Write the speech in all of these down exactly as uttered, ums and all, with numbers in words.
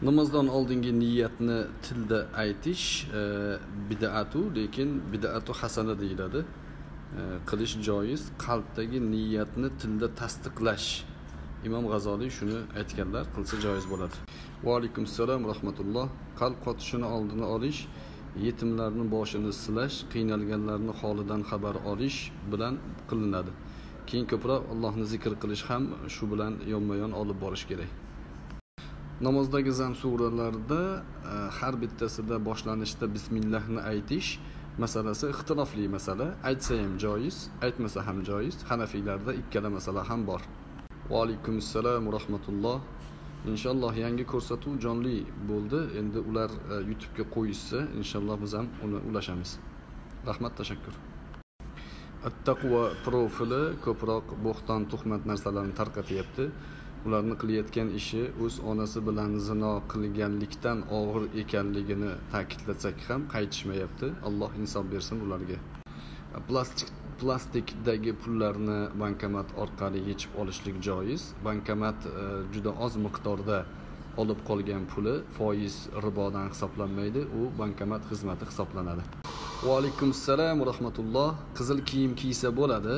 Namozdan oldingi niyatni tilda aytish e, bid'atu, lekin bid'atu hasana deyiladi. E, qilish joiz. Qalbdagi niyatni tilda tasdiqlash. Imom G'azoliy shuni aytganlar, qilsa joiz bo'ladi. Va alaykum assalom rahmatulloh. Qalb qotishini oldini olish, yetimlarning boshini silash, qiynalganlarning holidan xabar olish bilan qilinadi. Keyin ko'proq Allohni zikr qilish ham shu bilan yonma-yon olib borish kerak. Namozdagi zam suralarida har bittasida boshlanishda bismillahni aytish masalasi ixtilofli masala. Aytsa ham joiz, aytmasa ham joiz. Hanafiylarda ikkala masala ham bor. Va alaykum assalom rahmatulloh. Inshaalloh yangi ko'rsatuv jonli bo'ldi. Endi ular YouTube'ga qo'yishsa, inshaalloh biz ham uni ulashamiz. Rahmat, tashakkur. At-taqvo profili ko'proq bo'xton, tuhmat narsalarni tarqatyapti. Ularni qilayotgan ishi o'z onasi bilan zino qilganlikdan og'ir ekanligini ta'kidlasak ham qaytishmayapti. Alloh insof bersin ularga. Plastik plastikdagi pullarni bankomat orqali yechib olishlik joiz. Bankomat juda oz miqdorda olib qolgan puli foiz ribodan hisoblanmaydi, u bankomat xizmati hisoblanadi. Va alaykum assalom rahmatulloh. Qizil kiyim kiysa bo'ladi.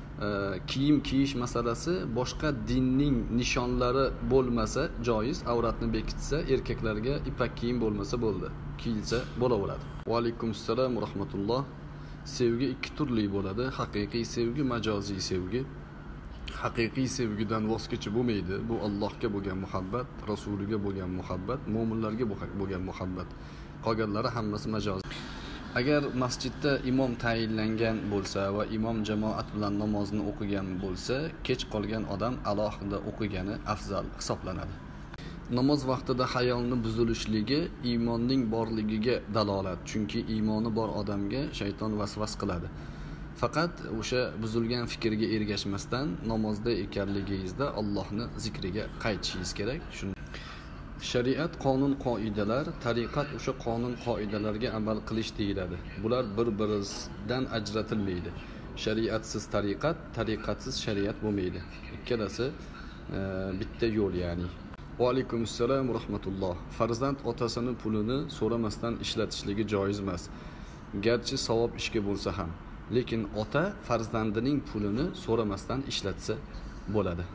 Kiyim kiyish masalasi boshqa dinning nishonlari bo'lmasa joiz, avratni bekitsa, erkaklarga ipak kiyim bo'lmasa bo'ldi, kiyilsa bo'laveradi. Va alaykum assalom rahmatulloh. Sevgi ikki turli bo'ladi. Haqiqiy sevgi, majoziy sevgi. Haqiqiy sevgidan voz kechib bo'lmaydi. Bu Allohga bo'lgan muhabbat, rasuliga bo'lgan muhabbat, mu'minlarga bo'lgan muhabbat. Qolganlari hammasi majoziy. Agar masjidda imom tayinlangan bo'lsa va imom jamoat bilan namozni o'qigan bo'lsa, kech qolgan odam alohida o'qigani afzal hisoblanadi. Namoz vaqtida xayolni buzilishligi iymonning borligiga dalolat, chunki iymoni bor odamga shayton vasvas qiladi. Faqat o'sha buzilgan fikrga ergashmasdan namozda ekanligingizda Allohni zikriga qaytishingiz kerak. Shuni Shariat qonun qoidalar, tariqat o'sha qonun qoidalarga amal qilish deyiladi. Bular bir-biridan ajratilmaydi. Shariatsiz tariqat, tariqatsiz shariat bo'lmaydi. Ikkalasi e, bitta yo'l, ya'ni. Va alaykum assalom rahmatulloh. Farzand otasini pulini so'ramasdan ishlatishligi joiz emas. Garchi savob ishga bo'lsa ham, lekin ota farzandining pulini so'ramasdan ishlatsa bo'ladi.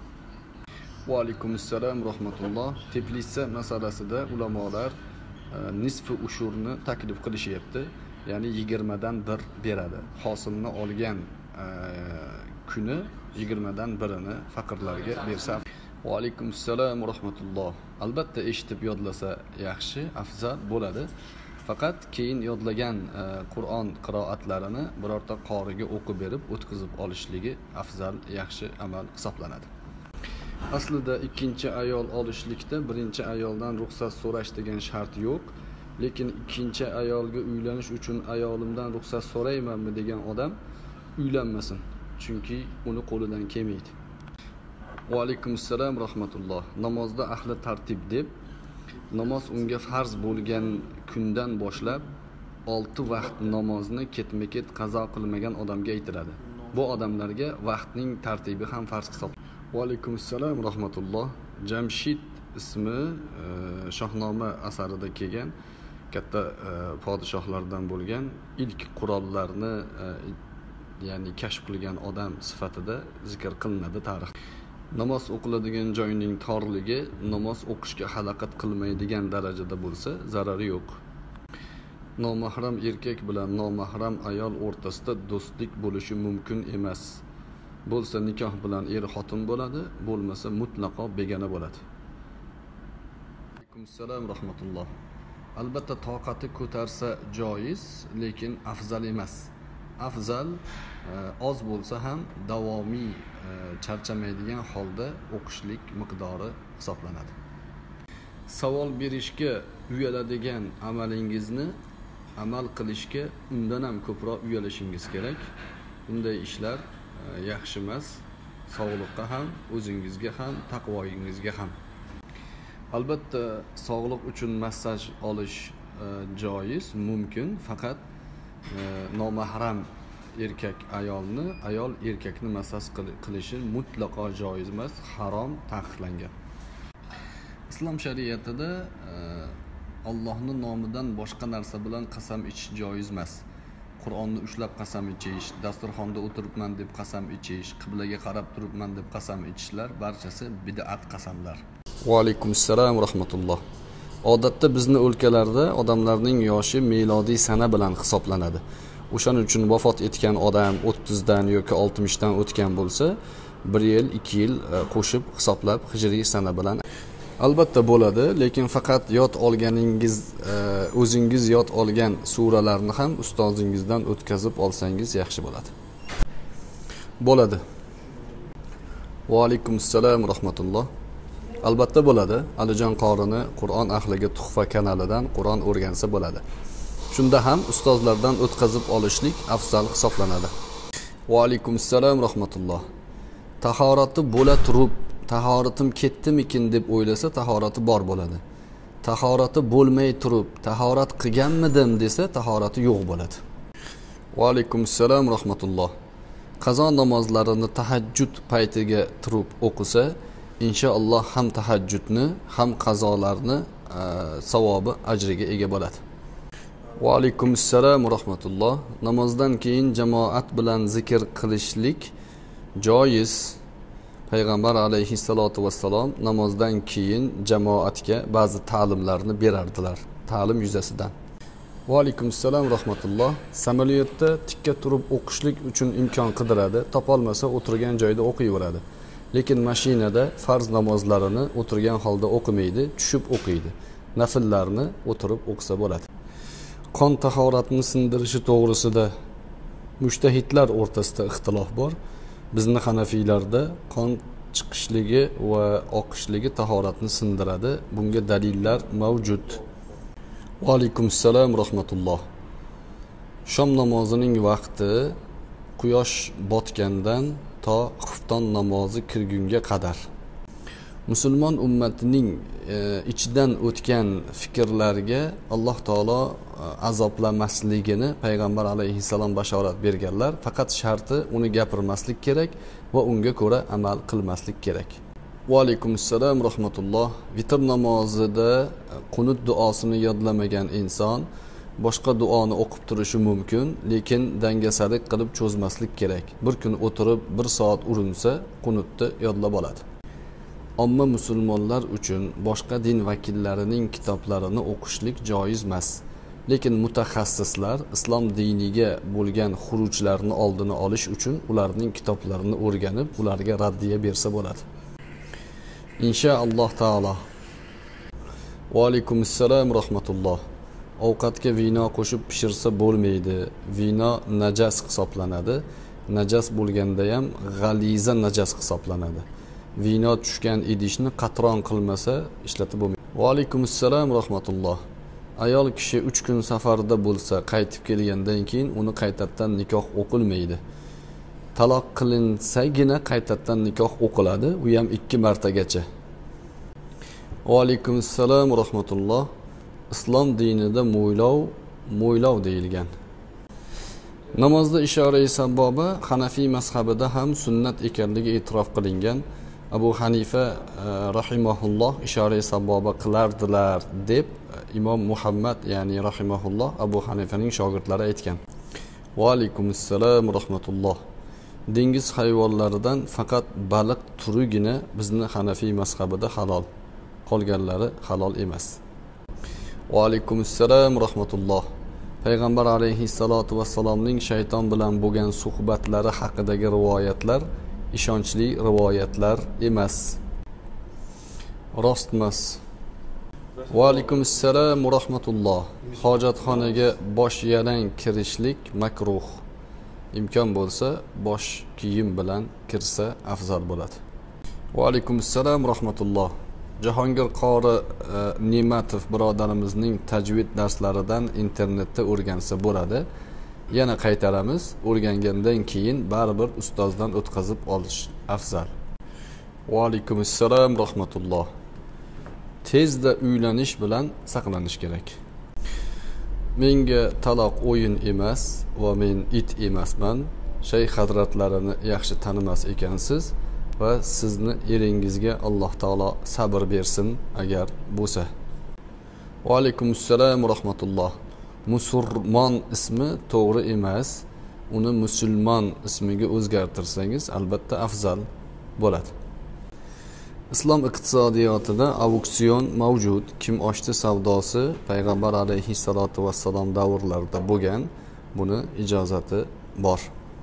Va alaykum assalom rahmatulloh. Teplitsa masalasida ulamolar e, nisfi ushurni taklif qilishyapti. Ya'ni yigirmadan bir beradi. Hosilni olgan e, kuni yigirmadan birini faqirlarga bersa. Va alaykum assalom rahmatulloh. Albatta eshitib yodlasa yaxshi, afzal bo'ladi. Faqat keyin yodlagan e, Qur'on qiroatlarini birorta qoriga o'qib berib o'tkazib olishligi afzal, yaxshi amal hisoblanadi. Aslida ikkinchi ayol olishlikda birinchi ayoldan ruxsat so'rash degan shart yo'q, lekin ikkinchi ayolga uylanish uchun ayolimdan ruxsat so'raymanmi degan odam uylanmasin, chunki uni qo'lidan kelmaydi. Va alaykum assalom rahmatulloh. Namozda ahli tartib deb namoz unga farz bo'lgan kundan boshlab olti vaqt namozni ketma-ket qazo qilmagan odamga aytiladi. Bu odamlarga vaqtning tartibi ham farz hisoblanadi. Va alaykum assalom rahmatulloh. Jamshid ismi e, Shohnoma asarida kelgan katta e, podshohlardan bo'lgan, ilk qurollarni e, ya'ni kashf qilgan odam sifatida zikr qilinadi tarix. Namoz o'qiladigan joyning torligi namoz o'qishga xalaqat qilmaydigan darajada bo'lsa, zarari yo'q. Nomahram erkak bilan nomahram ayol o'rtasida do'stlik bo'lishi mumkin emas. Bo'lsa nikoh bilan er xotin bo'ladi, bo'lmasa mutlaqo begona bo'ladi. Alaykum assalom rahmatulloh. Albatta toqati ko'tarsa joiz, lekin afzal emas. Afzal e, oz bo'lsa ham davomiy e, charchamaydigan holda o'qishlik miqdori hisoblanadi. Savol berishga uyaladigan amalingizni amal qilishga undan ham ko'proq uyalishingiz kerak. Bunday ishlar yaxshi emas, sog'liqqa ham, o'zingizga ham, taqvoyingizga ham. Albatta sog'liq uchun massaj olish e, joiz, mumkin, faqat e, nomahram erkak ayolni, ayol erkakni massaj qilishi mutlaqo joiz emas, harom, taqiqlangan. Islom shariatida Allohning nomidan boshqa narsa bilan qasam ichish joiz emas. Qur'onni ushlab qasam ichish, dasturxonda o'tiribman deb qasam ichish, qiblaga qarab turibman deb qasam ichishlar barchasi bid'at qasamlar. Va alaykum assalom va rahmatulloh. Odatda bizning o'lkalarda odamlarning yoshi milodiy sana bilan hisoblanadi. O'shaning uchun vafot etgan odam o'ttiz dan yoki oltmish dan o'tgan bo'lsa, bir yil, ikki yil qo'shib hisoblab hijriy sana bilan albatta bo'ladi, lekin faqat yod olganingiz, o'zingiz yod olgan suralarni ham ustozingizdan o'tkazib olsangiz yaxshi bo'ladi. Bo'ladi. Va alaykum assalom va rahmatulloh. Albatta bo'ladi. Alijon qorini Qur'on ahliga tuhfa kanalidan Qur'on o'rgansa bo'ladi. Shunda ham ustozlardan o'tkazib olishlik afzal hisoblanadi. Va alaykum assalom va rahmatulloh. Tahorati bo'la turib, tahoratim ketdimikin deb o'ylasa, tahorati bor bo'ladi. Tahorati bo'lmay turib, tahorat qilganmidim desa, tahorati yo'q bo'ladi. Va alaykum assalom va rahmatulloh. Qazo namozlarini tahajjud paytiga turib o'qisa, inshaalloh ham tahajjudni, ham qazolarni savobi, ajriga ega bo'ladi. Va alaykum assalom va rahmatulloh. Namozdan keyin jamoat bilan zikr qilishlik joiz. Payg'ambar alayhissalatu vassalom namozdan keyin jamoatga ba'zi ta'limlarni berardilar, ta'lim yuzasidan. Va alaykum assalom va rahmatulloh. Samolyotda tikka turib o'qishlik uchun imkon qidiradi, topolmasa o'tirgan joyda o'qiyveradi. Lekin mashinada farz namozlarini o'tirgan holda o'qimaydi, tushib o'qiydi. Nafillarni o'tirib o'qisa bo'ladi. Qon tahoratni sindirishi to'g'risida mujtahidlar o'rtasida ixtilof bor. Bizning Hanafiylarda qon chiqishligi va oqishligi tahoratni sindiradi. Bunga dalillar mavjud. Va alaykum assalom va rahmatulloh. Shom namozining vaqti quyosh botgandan to xufton namozi kirgunga qadar musulmon ummatining e, ichidan o'tgan fikrlarga Alloh taolo e, azoblamasligini payg'ambar alayhissalom bashorat berganlar. Faqat sharti uni gapirmaslik kerak va unga ko'ra amal qilmaslik kerak. Va alaykum assalom va rahmatulloh. Vitr namozida qunut duosini yodlamagan inson boshqa duoni o'qib turishi mumkin, lekin dangasalik qilib cho'zmaslik kerak. Bir kun o'tirib bir soat urinsa, qunutni yodlab oladi. Ammo musulmonlar uchun boshqa din vakillarining kitoblarini o'qishlik joiz emas. Lekin mutaxassislar islom diniga bo'lgan xurujlarni oldini olish uchun ularning kitoblarini o'rganib, ularga raddiya bersa bo'ladi. Inshaalloh taolo. Va alaykum assalom va rahmatulloh. Ovqatga vino qo'shib pishirsa bo'lmaydi. Vino najas hisoblanadi. Najas bo'lganda ham g'aliza najas hisoblanadi. Vino tushgan idishni qatron qilmasa ishlatib bo'lmaydi. Va alaykum assalom va rahmatulloh. Ayol kishi uch kun safarda bo'lsa, qaytib kelgandan keyin uni qaytadan nikoh o'qilmaydi. Taloq qilinsagina qaytadan nikoh o'qiladi, u ham ikki martagacha. Va alaykum assalom va rahmatulloh. Islom dinida mo'ylov, mo'ylov deyilgan. Namozda ishora-i saboba Hanafiy mazhabida ham sunnat ekanligi e'tirof qilingan. Abu Hanifa rahimahulloh ishora-i saboba qilardilar deb Imom Muhammad, ya'ni rahimahulloh Abu Hanifaning shogirdlari aytgan. Va alaykum assalom va rahmatulloh. Dengiz hayvonlaridan faqat baliq turigina bizning Hanafiy mazhabida halol. Qolganlari halol emas. Va alaykum assalom va rahmatulloh. Payg'ambar alayhissalatu vassalomning shayton bilan bo'lgan suhbatlari haqidagi rivoyatlar ishonchli rivoyatlar emas. Rost emas. Va alaykum assalom va rahmatulloh. Hojatxonaga bosh yalang kirishlik makruh. Imkon bo'lsa bosh kiyim bilan kirsa afzal bo'ladi. Va alaykum assalom va rahmatulloh. Jahongir qori e, Ne'matov birodarimizning tajvid darslaridan internetda o'rgansa bo'ladi. Yana qaytaramiz, o'rgangandan keyin baribir ustozdan o'tkazib olish afzal. Va alaykum assalom va rahmatulloh. Tezda uylanish bilan saqlanish kerak. Menga taloq o'yin emas va men it emasman. Shayx hazratlarini yaxshi tanimas ekansiz. va sizni eringizga Alloh taolo sabr bersin agar bo'lsa. Va alaykum assalom va rahmatulloh. Musulmon ismi to'g'ri emas. Uni musulmon ismiga o'zgartirsangiz albatta afzal bo'ladi. Islom iqtisodiyotida auksion mavjud. Kim oshdi savdosi payg'ambar alayhissalatu vassalom davrlarida bo'lgan. Buni ijozati bor.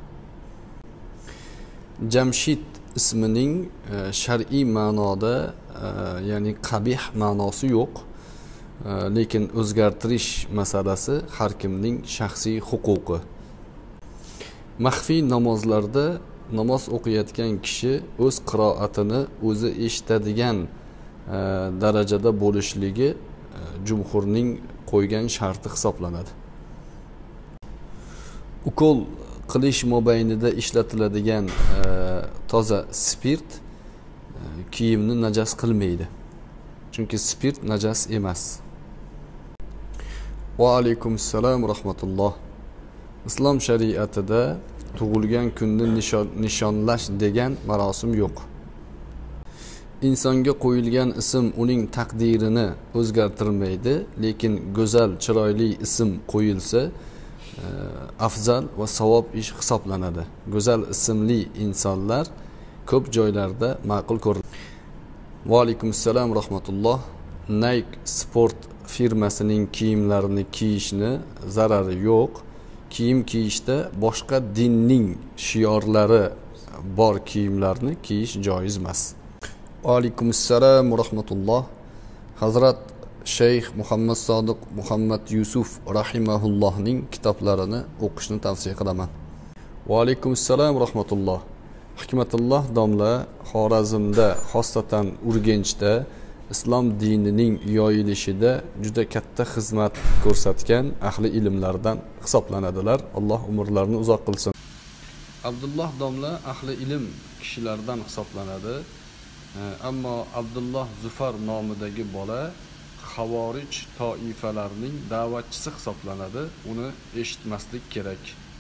Jamshid ismining shar'iy ma'noda ya'ni qabih ma'nosi yo'q. Lekin o'zgartirish masalasi har kimning shaxsiy huquqi. Maxfiy namozlarda namoz o'qiyotgan kishi o'z qiroatini o'zi eshitadigan darajada bo'lishligi jumhurning qo'ygan sharti hisoblanadi. Ukol qilish mobaynida ishlatiladigan toza spirt kiyimni najas qilmaydi. Chunki spirt najas emas. Va alaykum assalom va rahmatulloh. Islom shariatida tug'ilgan kunni nishonlash degan marosim yo'q. Insonga qo'yilgan ism uning taqdirini o'zgartirmaydi, lekin go'zal, chiroyli ism qo'yilsa afzal va savob ish hisoblanadi. Go'zal ismli insonlar ko'p joylarda ma'qul ko'riladi. Va alaykum assalom va rahmatulloh. Nike sport firmasining kiyimlarini kiyishni zarari yo'q. Kiyim kiyishda boshqa dinning shiorlari bor kiyimlarni kiyish joiz emas. Va alaykum assalom va rahmatulloh. Hazrat Shayx Muhammad Sodiq Muhammad Yusuf rahimahullohning kitoblarini o'qishni tavsiya qilaman. Va alaykum assalom va rahmatulloh. Hikmatulloh domla Xorazmda, xosatan Urganchda islom dinining yoyilishida juda katta xizmat ko'rsatgan ahli ilmlardan hisoblanadilar. Alloh umrlarini uzoq qilsin. Abdulloh domla ahli ilm kishilardan hisoblanadi. Ammo Abdulloh Zufar nomidagi bola Xavorij toifalarining da'vatchisi hisoblanadi. Uni eshitmaslik kerak.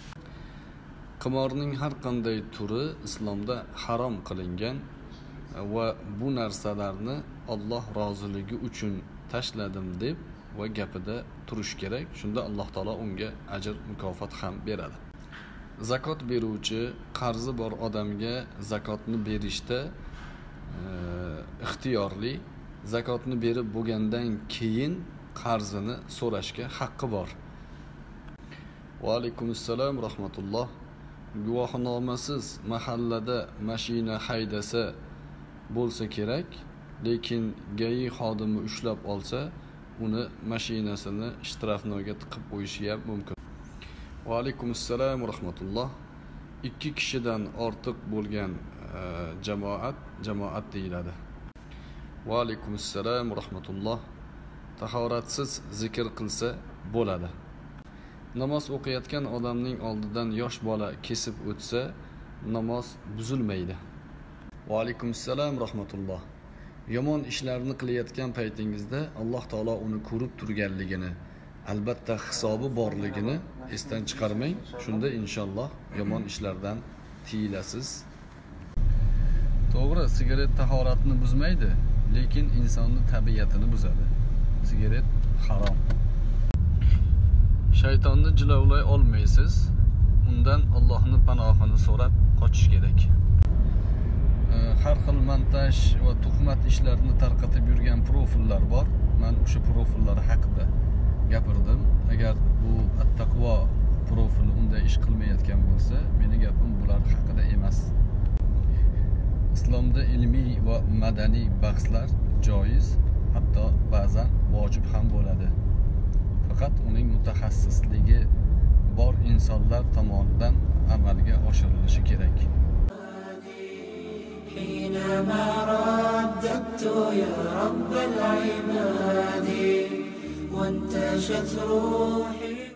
Qimorning har qanday turi islomda harom qilingan va bu narsalarni Alloh roziligi uchun tashladim deb va gapida turish kerak. Shunda Alloh taolo unga ajr mukofot ham beradi. Zakot beruvchi qarzi bor odamga zakotni berishda ixtiyorli. Zakotni berib bo'lgandan keyin qarzini so'rashga haqqi bor. Va alaykum assalom va rahmatulloh. Guvohnomasiz mahallada mashina haydasa bo'lsa kerak, lekin gai xodimi ushlab olsa, uni mashinasini shtrafnoga tiqib qo'yishi ham mumkin. Va alaykum assalom va rahmatulloh. Ikki kishidan ortiq bo'lgan jamoat jamoat deyiladi. Va alaykum assalom va rahmatulloh. Tahoratsiz zikr qilsa bo'ladi. Namoz o'qiyotgan odamning oldidan yosh bola kesib o'tsa, namoz buzilmaydi. Va alaykum assalom va rahmatulloh. Yomon ishlarni qilayotgan paytingizda Alloh taolo uni ko'rib turganligini, albatta hisobi borligini esdan chiqarmang. Shunda inshaalloh yomon ishlardan tiyilasiz. To'g'ri, sigaret tahoratni buzmaydi, lekin insonning tabiatini buzadi. Sigaret harom. Shaytonni jilovlay olmaysiz. Undan Allohning panohini so'rab qochish kerak. Har xil montaj va tuhmat ishlarini tarqatib yurgan profillar bor. Men o'sha profillar haqida gapirdim. Agar bu at-taqvo profili unday ish qilmayotgan bo'lsa, meni gapim bular haqida emas. Islomda ilmiy va madaniy bahslar joiz, hatto ba'zan vojib ham bo'ladi. Faqat uning mutaxassisligi bor insonlar tomonidan amalga oshirilishi kerak. حينما رددت يا رب العباد وانتشت روحي